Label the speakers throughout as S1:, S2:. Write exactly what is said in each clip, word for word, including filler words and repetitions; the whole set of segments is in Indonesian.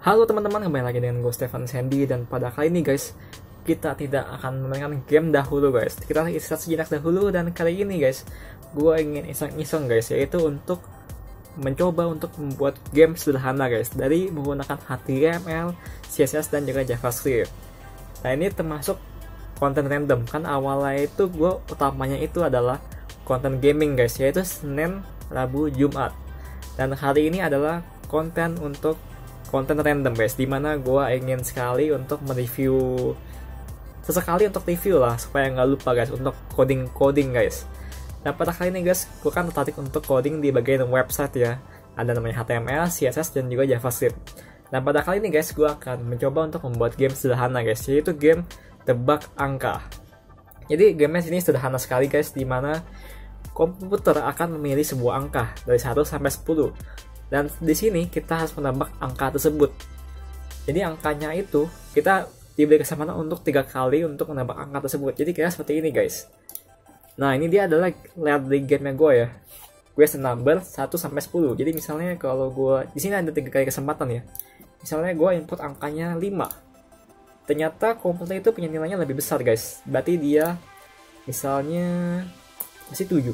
S1: Halo teman-teman, kembali lagi dengan gue Stefan Sandy. Dan pada kali ini guys, kita tidak akan memainkan game dahulu guys. Kita istirahat sejenak dahulu. Dan kali ini guys, gue ingin iseng-iseng guys, yaitu untuk mencoba untuk membuat game sederhana guys, dari menggunakan H T M L, C S S, dan juga JavaScript. Nah ini termasuk konten random, kan awalnya itu gue utamanya itu adalah konten gaming guys, yaitu Senin, Rabu, Jumat. Dan hari ini adalah konten untuk konten random guys, dimana gue ingin sekali untuk mereview, sesekali untuk review lah supaya nggak lupa guys, untuk coding-coding guys. Dan pada kali ini guys, gue kan tertarik untuk coding di bagian website ya, ada namanya H T M L, C S S, dan juga JavaScript. Dan pada kali ini guys, gue akan mencoba untuk membuat game sederhana guys, yaitu game tebak angka. Jadi gamenya sini sederhana sekali guys, dimana komputer akan memilih sebuah angka dari satu sampai sepuluh. Dan di sini kita harus menebak angka tersebut. Jadi angkanya itu kita diberi kesempatan untuk tiga kali untuk menebak angka tersebut. Jadi kayak seperti ini guys. Nah ini dia adalah lihat di gamenya gue ya. Gue number satu sampai sepuluh. Jadi misalnya kalau gue di sini ada tiga kali kesempatan ya. Misalnya gue input angkanya lima. Ternyata komputer itu punya nilainya lebih besar guys. Berarti dia misalnya masih tujuh.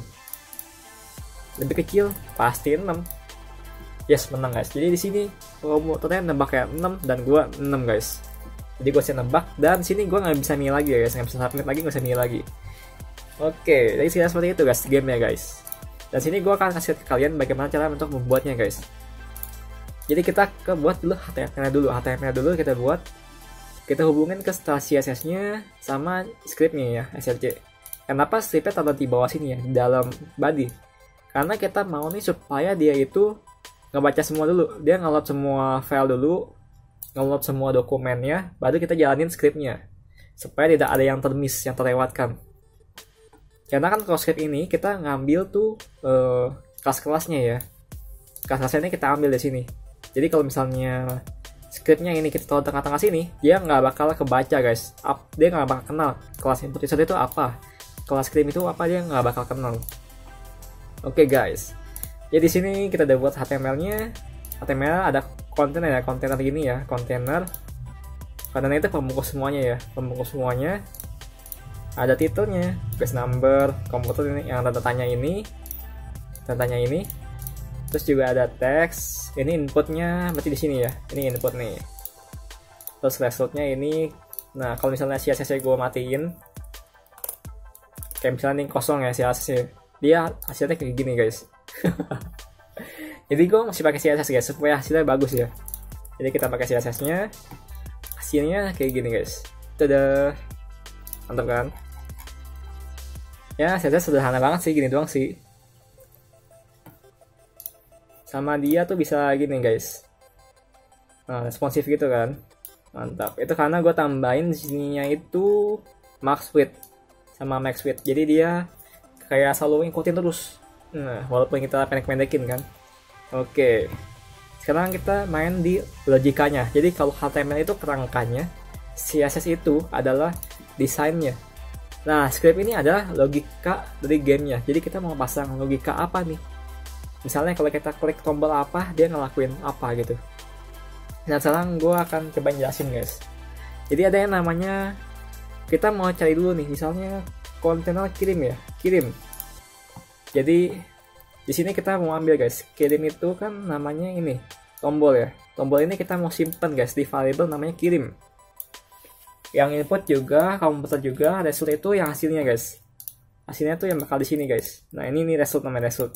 S1: Lebih kecil pasti enam. Yes, menang guys. Jadi di sini komputernya nebak kayak enam dan gua enam guys. Jadi gua bisa nebak, dan sini gua nggak bisa milih lagi ya guys, nggak bisa submit lagi, nggak bisa milih lagi. Oke, jadi sekitar seperti itu guys game ya guys. Dan sini gua akan kasih ke kalian bagaimana cara untuk membuatnya guys. Jadi kita ke buat dulu H T M L dulu, H T M L dulu kita buat. Kita hubungin ke setelah C S S-nya sama script-nya ya, S L C. Kenapa script-nya taruh di bawah sini ya, di dalam body? Karena kita mau nih supaya dia itu ngebaca semua dulu, dia nge-load semua file dulu, nge-load semua dokumennya, baru kita jalanin scriptnya supaya tidak ada yang termiss, yang terlewatkan. Karena kan kalau script ini kita ngambil tuh uh, kelas-kelasnya ya, kelas-kelasnya ini kita ambil di sini. Jadi kalau misalnya scriptnya ini kita taruh tengah-tengah sini, dia nggak bakal kebaca guys, Up, dia nggak bakal kenal kelas input user itu apa, kelas script itu apa, dia nggak bakal kenal. Oke okay, guys. Ya di sini kita udah buat H T M L-nya. H T M L ada kontainer ya, kontainer gini ya, kontainer. Kontainer itu pembungkus semuanya ya, pembungkus semuanya. Ada titelnya, base number, komputer ini yang tanda tanya ini, tanda tanya ini. Terus juga ada teks. Ini inputnya berarti di sini ya. Ini input nih. Terus resultnya ini. Nah kalau misalnya C S S gue matiin, kayak misalnya ini kosong ya C S S-nya, dia hasilnya kayak gini guys. Jadi gue masih pakai C S S guys supaya hasilnya bagus ya. Jadi kita pakai C S S-nya, hasilnya kayak gini guys. Dadah, mantap kan? Ya C S S sederhana banget sih, gini doang sih. Sama dia tuh bisa gini guys. Nah responsif gitu kan, mantap. Itu karena gue tambahin di sininya itu max width sama max width. Jadi dia kayak selalu ngikutin terus. Nah, walaupun kita pendek-pendekin kan. Oke. Sekarang kita main di logikanya. Jadi kalau H T M L itu kerangkanya, C S S itu adalah desainnya. Nah, script ini adalah logika dari gamenya. Jadi kita mau pasang logika apa nih? Misalnya kalau kita klik tombol apa, dia ngelakuin apa gitu. Nah, sekarang gue akan coba jelasin guys. Jadi ada yang namanya, kita mau cari dulu nih, misalnya kontainer kirim ya, kirim. Jadi di sini kita mau ambil guys, kirim itu kan namanya ini tombol ya. Tombol ini kita mau simpan guys di variable namanya kirim. Yang input juga, komputer juga, result itu yang hasilnya guys. Hasilnya tuh yang bakal di sini guys. Nah ini nih result, namanya result.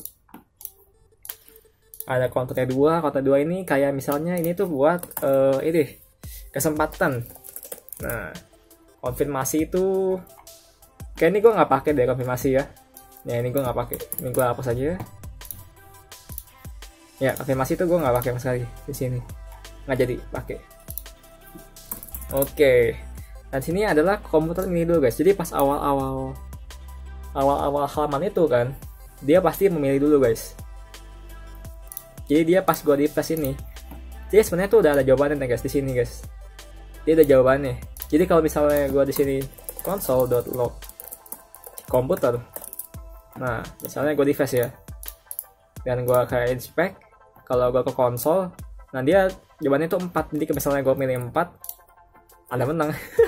S1: Ada kontennya dua, konten dua ini kayak misalnya ini tuh buat uh, ini kesempatan. Nah konfirmasi itu kayak ini gue nggak pakai deh konfirmasi ya. Ya ini gue nggak pakai, ini gue hapus aja. Ya afirmasi itu gue nggak pakai sama sekali di sini, nggak jadi pakai. Oke, dan sini adalah komputer ini dulu guys. Jadi pas awal-awal awal-awal halaman itu kan, dia pasti memilih dulu guys. Jadi dia pas gue di press ini, dia sebenarnya tuh udah ada jawabannya nih guys di sini guys. Dia ada jawabannya. Jadi kalau misalnya gue di sini console.log komputer. Nah, misalnya gue di flash ya, dan gue kayak inspect, kalau gue ke konsol, nah dia jawabannya itu empat. Jadi misalnya gue milih empat, Anda menang.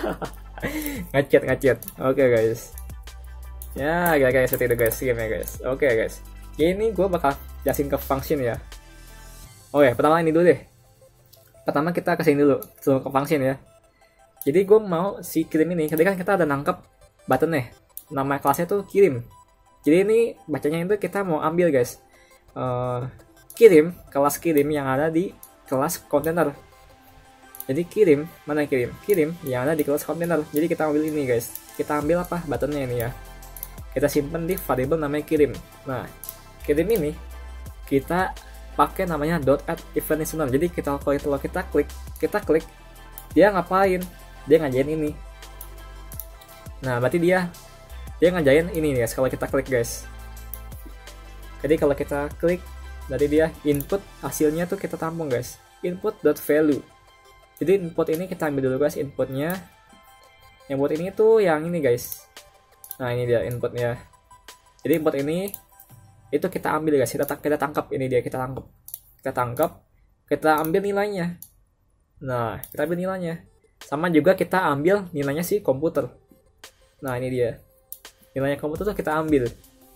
S1: ngacet ngacet. Oke okay, guys. Ya, kira-kira seperti itu guys, game ya guys. Oke okay, guys. Ini gue bakal jelasin ke function ya. Oh ya, pertama ini dulu deh. Pertama kita kesini dulu, sebelum ke function ya. Jadi gue mau si kirim ini, ketika kan kita ada nangkep button nih, nama kelasnya tuh kirim. Jadi ini bacanya itu kita mau ambil guys, uh, kirim, kelas kirim yang ada di kelas kontainer. Jadi kirim, mana kirim? Kirim yang ada di kelas kontainer. Jadi kita ambil ini guys, kita ambil apa? Buttonnya ini ya. Kita simpan di variable namanya kirim. Nah, kirim ini kita pakai namanya dot add event listener. Jadi kita kalau kita klik, kita klik, dia ngapain? Dia ngajain ini. Nah, berarti dia dia ngajain ini guys kalau kita klik guys. Jadi kalau kita klik, berarti dia input hasilnya tuh kita tampung guys. Input.value. Jadi input ini kita ambil dulu guys inputnya. Input ini tuh yang ini guys. Nah, ini dia inputnya. Jadi input ini itu kita ambil guys, kita kita tangkap, ini dia kita tangkap. Kita tangkap, kita ambil nilainya. Nah, kita ambil nilainya. Sama juga kita ambil nilainya si komputer. Nah, ini dia. Nilainya komputer tuh kita ambil.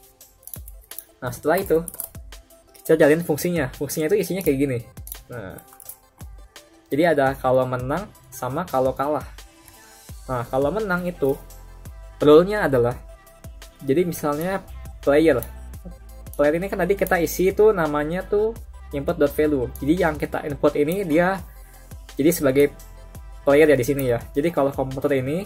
S1: Nah, setelah itu kita jalin fungsinya. Fungsinya itu isinya kayak gini. Nah, jadi ada kalau menang sama kalau kalah. Nah, kalau menang itu rule-nya adalah, jadi misalnya player. Player ini kan tadi kita isi itu namanya tuh input.value. Jadi yang kita input ini dia jadi sebagai player ya di sini ya. Jadi kalau komputer ini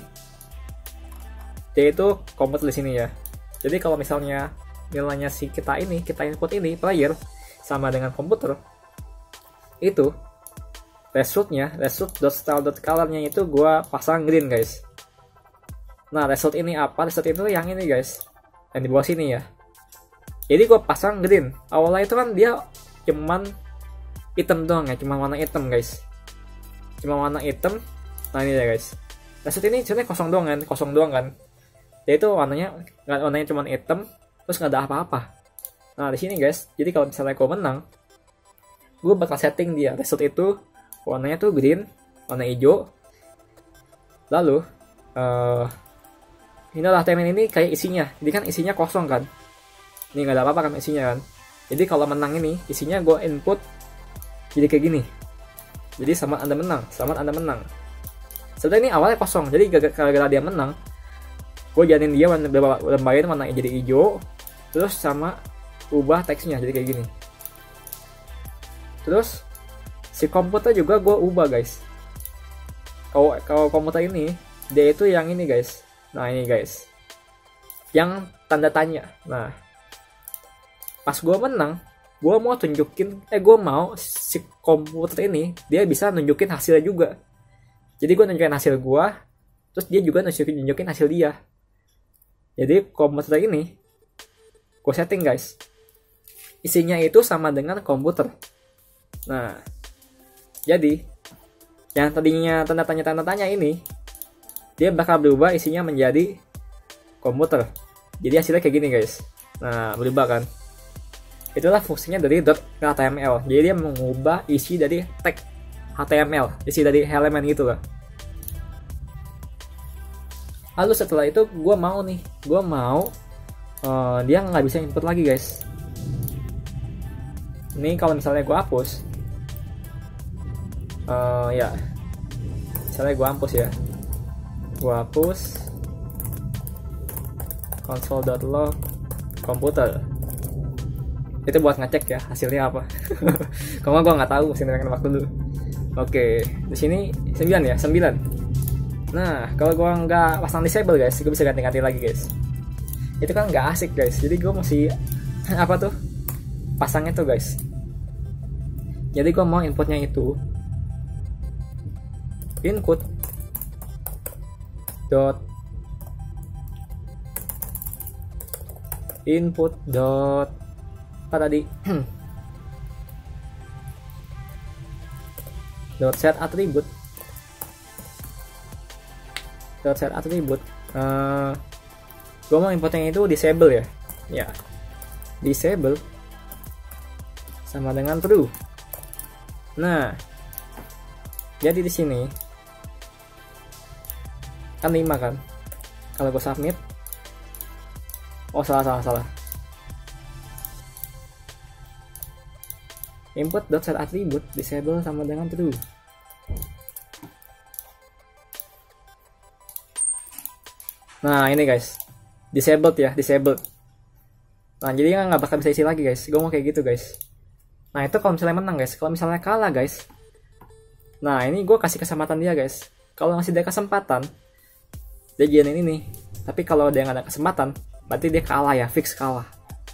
S1: dia itu komputer di sini ya. Jadi kalau misalnya nilainya si kita ini, kita input ini player sama dengan komputer, itu result-nya, result.style.color-nya itu gua pasang green guys. Nah, result ini apa? Result itu yang ini guys, yang di bawah sini ya. Jadi gua pasang green. Awalnya itu kan dia cuman hitam doang ya, cuma warna hitam guys. Cuma warna hitam. Nah, ini ya guys. Result ini sebenarnya kosong doang kan, kosong doang kan. Dia itu warnanya nggak, warnanya cuma hitam, terus nggak ada apa-apa. Nah, di sini guys, jadi kalau misalnya gua menang, gue bakal setting dia result itu warnanya tuh green, warna hijau. Lalu uh, inilah temen ini kayak isinya, jadi kan isinya kosong kan, ini nggak ada apa-apa kan isinya kan. Jadi kalau menang ini isinya gue input jadi kayak gini, jadi selamat anda menang, selamat anda menang. Sebenarnya ini awalnya kosong, jadi gara-gara dia menang, gue jadiin dia lembarin warna jadi hijau, terus sama ubah teksnya jadi kayak gini. Terus si komputer juga gue ubah guys. Kalau kalau komputer ini dia itu yang ini guys. Nah, ini guys, yang tanda tanya. Nah, pas gue menang, gue mau tunjukin, eh gue mau si komputer ini dia bisa nunjukin hasilnya juga. Jadi gue nunjukin hasil gue, terus dia juga nunjukin nunjukin hasil dia. Jadi komputer ini gue setting guys, isinya itu sama dengan komputer. Nah, jadi yang tadinya tanda tanya tanda tanya ini dia bakal berubah isinya menjadi komputer. Jadi hasilnya kayak gini guys. Nah, berubah kan. Itulah fungsinya dari .html. Jadi dia mengubah isi dari tag H T M L, isi dari elemen gitu lah. Lalu setelah itu gue mau nih, gue mau uh, dia nggak bisa input lagi guys. Ini kalau misalnya gue hapus. Uh, ya, misalnya gue hapus ya, gue hapus console.log komputer. Itu buat ngecek ya hasilnya apa. Kalau gue nggak tahu, sini nembak dulu. Oke, di sini sembilan ya, sembilan. Nah, kalau gue nggak pasang disable guys, gue bisa ganti-ganti lagi guys. Itu kan nggak asik guys. Jadi gue mesti apa tuh? Pasangnya tuh guys. Jadi gue mau inputnya itu input dot input dot apa tadi dot set attribute dot set attribute uh, gue mau inputnya itu disable ya, ya disable sama dengan true. Nah, Jadi di sini kan lima kan. Kalau gue submit, oh salah salah salah. Input dot set attribute disable sama dengan true. Nah ini guys, disabled ya, disabled. Nah jadi nggak bakal bisa isi lagi guys. Gue mau kayak gitu guys. Nah itu kalau misalnya menang guys. Kalau misalnya kalah guys, nah ini gue kasih kesempatan dia guys. Kalau masih ada kesempatan, dia jadiin ini. Tapi kalau dia nggak ada kesempatan, berarti dia kalah ya, fix kalah.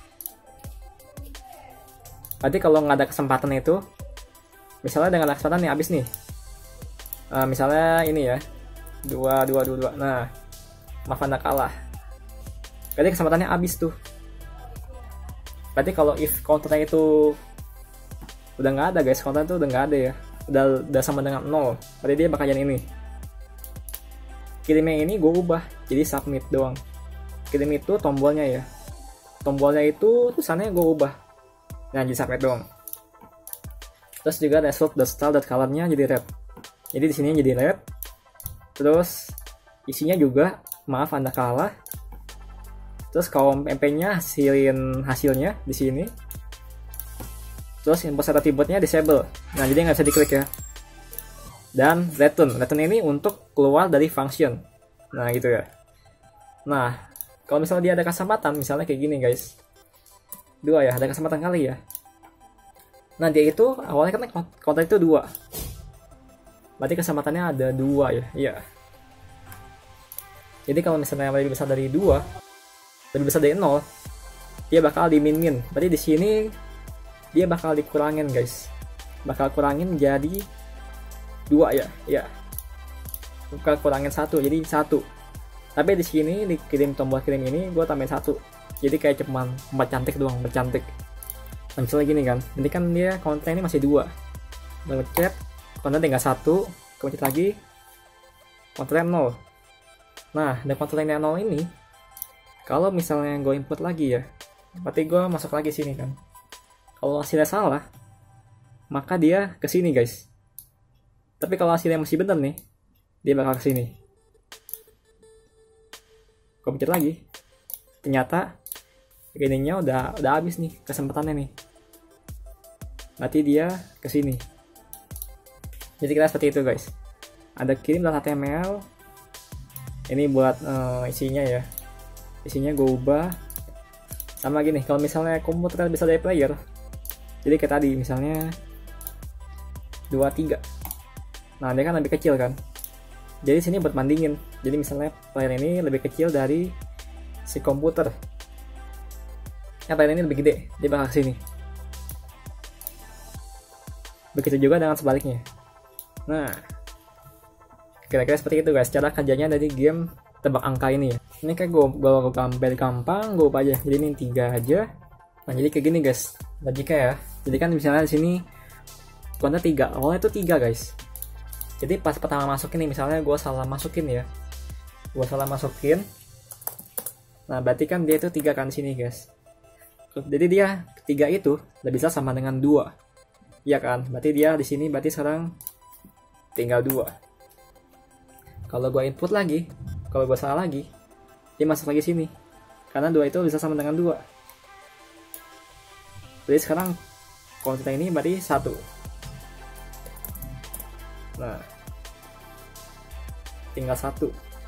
S1: Berarti kalau nggak ada kesempatan itu, misalnya dengan kesempatan nih habis nih. Uh, misalnya ini ya, dua dua dua dua. Nah, maaf anda kalah. Berarti kesempatannya habis tuh. Berarti kalau if counternya itu udah nggak ada guys, counter itu udah nggak ada ya, udah udah sama dengan nol. Berarti dia bakal jadi ini. Kirimnya ini gue ubah jadi submit doang. Kirim itu tombolnya ya, tombolnya itu tulisannya gue ubah. Nah jadi submit doang. Terus juga result dot style dot colornya jadi red. Jadi di sini jadi red. Terus isinya juga maaf anda kalah. Terus kalau M P-nya hasilin hasilnya di sini. Terus input set attribute-nya disable. Nah jadi nggak bisa diklik ya. Dan return, return ini untuk keluar dari function. Nah gitu ya. Nah kalau misalnya dia ada kesempatan, misalnya kayak gini guys, dua ya, ada kesempatan kali ya. Nah dia itu awalnya kan counter itu dua, berarti kesempatannya ada dua ya. Iya. Jadi kalau misalnya lebih besar dari dua, lebih besar dari nol, dia bakal di min min. Berarti di sini dia bakal dikurangin guys, bakal kurangin jadi dua ya, ya. Bukan kurangin satu, jadi satu. Tapi di sini dikirim tombol kirim ini gue tambahin satu. Jadi kayak cuman empat cantik doang, bercantik. Nah, misalnya gini kan, ini kan dia konten ini masih dua. Gue chat, konten tinggal satu, kemudian lagi konten nol. Nah, dan kontennya nol ini, kalau misalnya gue input lagi ya, berarti gue masuk lagi sini kan. Kalau hasilnya salah, maka dia ke sini guys. Tapi kalau hasilnya masih bener nih, dia bakal ke sini. Gue pencet lagi. Ternyata ininya udah udah habis nih kesempatannya nih. Berarti dia ke sini. Jadi kita seperti itu guys. Ada kirim dalam H T M L. Ini buat uh, isinya ya. Isinya gue ubah. Sama gini, kalau misalnya komputer bisa dari player. Jadi kayak tadi misalnya dua tiga. Nah dia kan lebih kecil kan, jadi sini buat bandingin. Jadi misalnya player ini lebih kecil dari si komputer, ya player ini lebih gede, dia bakal kesini. Begitu juga dengan sebaliknya. Nah kira-kira seperti itu guys cara kerjanya dari game tebak angka ini ya. Ini kayak gue gue gambar gampang, gue ubah aja jadi ini tiga aja. Nah jadi kayak gini guys logika ya. Jadi kan misalnya di sini konten tiga, awalnya itu tiga guys. Jadi pas pertama masukin nih, misalnya gue salah masukin ya, gue salah masukin. Nah berarti kan dia itu tiga kan sini guys. Jadi dia tiga itu udah bisa sama dengan dua, ya kan? Berarti dia di sini berarti sekarang tinggal dua. Kalau gue input lagi, kalau gue salah lagi, dia masuk lagi sini, karena dua itu bisa sama dengan dua. Jadi sekarang konten ini berarti satu. Nah, tinggal satu.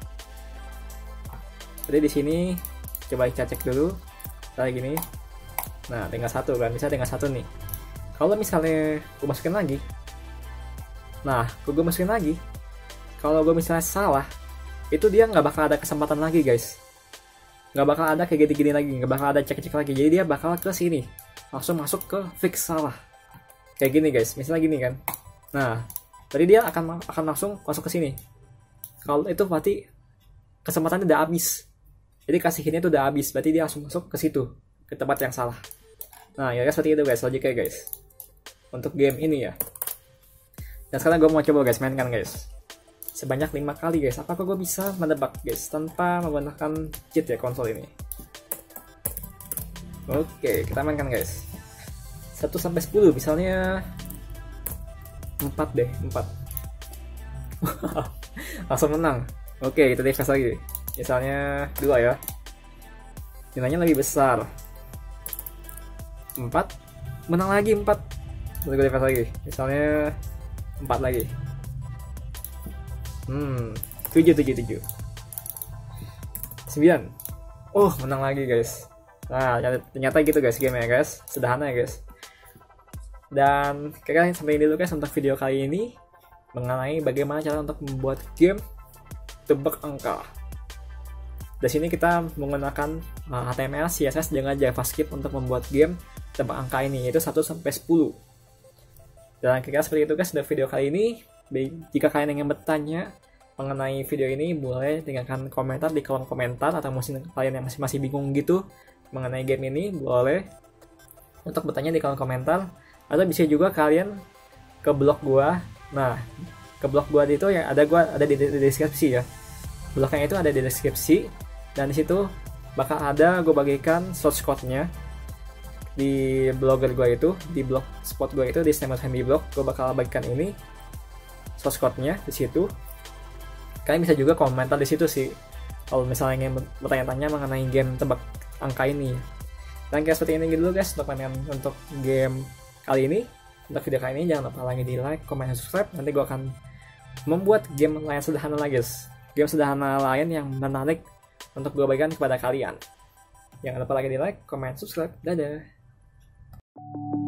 S1: Jadi di sini coba kita cek dulu, kayak gini. Nah, tinggal satu kan, bisa tinggal satu nih. Kalau misalnya gue masukin lagi, nah, gue masukin lagi. Kalau gue misalnya salah, itu dia nggak bakal ada kesempatan lagi guys. Nggak bakal ada kayak gini-gini lagi, nggak bakal ada cek-cek lagi. Jadi dia bakal ke sini, langsung masuk ke fix salah. Kayak gini guys, misalnya gini kan. Nah. Tadi dia akan akan langsung masuk ke sini. Kalau itu berarti kesempatannya udah habis. Jadi kasihinnya itu udah habis, berarti dia langsung masuk ke situ, ke tempat yang salah. Nah, ya seperti itu guys, logiknya guys. Untuk game ini ya. Dan sekarang gue mau coba guys, mainkan guys. Sebanyak lima kali guys. Apakah gue bisa menebak guys tanpa menggunakan cheat ya konsol ini? Oke, kita mainkan guys. satu sampai sepuluh misalnya empat deh, empat. Langsung menang. Oke, kita divest lagi. Misalnya dua ya. Nilainya lebih besar. Empat. Menang lagi empat. Lalu gue divest lagi. Misalnya empat lagi. Hmm, tujuh, tujuh, tujuh. Sembilan. Oh, menang lagi guys. Nah, ternyata gitu guys game ya guys. Sederhana ya guys. Dan kalian sampai ini dulu guys untuk video kali ini mengenai bagaimana cara untuk membuat game tebak angka. Di sini kita menggunakan H T M L, C S S dengan JavaScript untuk membuat game tebak angka ini, yaitu satu sampai sepuluh. Dan kira-kira seperti itu guys untuk video kali ini. Jika kalian ingin bertanya mengenai video ini, boleh tinggalkan komentar di kolom komentar, atau mungkin kalian yang masih masih bingung gitu mengenai game ini, boleh untuk bertanya di kolom komentar. Atau bisa juga kalian ke blog gua. Nah, ke blog gua itu yang ada gua ada di, di, di deskripsi ya. Blognya itu ada di deskripsi, dan di situ bakal ada gua bagikan source code-nya di blogger gua itu, di blog spot gua itu di Stamford Handy Blog. Gua bakal bagikan ini source code-nya di situ. Kalian bisa juga komentar di situ sih kalau misalnya ingin bertanya-tanya mengenai game tebak angka ini. Dan kayak seperti ini dulu guys untuk kalian untuk game kali ini. Untuk video kali ini jangan lupa lagi di like, comment, dan subscribe. Nanti gue akan membuat game lain sederhana lagi guys. Game sederhana lain yang menarik untuk gue bagikan kepada kalian. Jangan lupa lagi di like, comment, subscribe. Dadah.